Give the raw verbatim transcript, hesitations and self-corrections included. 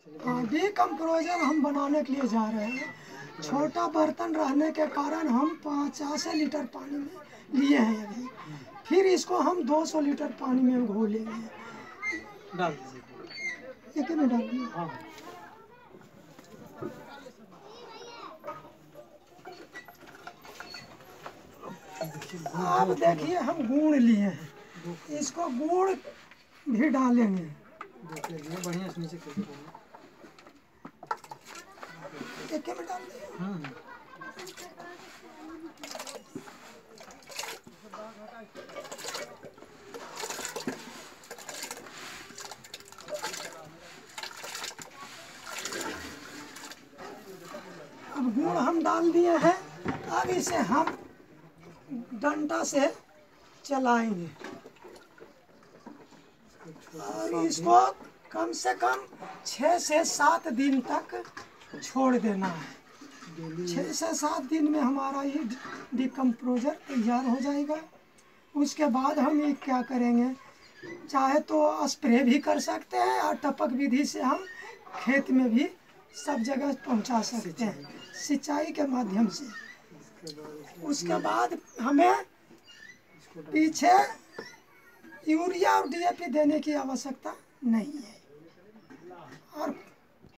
हाँ, डीकम्पोजर हम बनाने के लिए जा रहे हैं। छोटा बर्तन रहने के कारण हम पचास लीटर पानी में लिए हैं अभी। फिर इसको हम दो सौ लीटर पानी में घोलेंगे। डाल दीजिए, एक में डाल दिए। हाँ। अब देखिए हम गुड़ लिए हैं, इसको गुड़ भी डालेंगे। बढ़िया से नीचे करके एक में डाल दिए। हाँ। अब गुड़ हम डाल दिए हैं। अब इसे हम डंडा से चलाएंगे और इसको कम से कम छः से सात दिन तक छोड़ देना है। छः से सात दिन में हमारा ये डीकम्पोजर तैयार हो जाएगा। उसके बाद हम ये क्या करेंगे, चाहे तो स्प्रे भी कर सकते हैं और टपक विधि से हम खेत में भी सब जगह पहुंचा सकते हैं, सिंचाई के माध्यम से। उसके बाद हमें पीछे यूरिया और डी ए पी देने की आवश्यकता नहीं है। और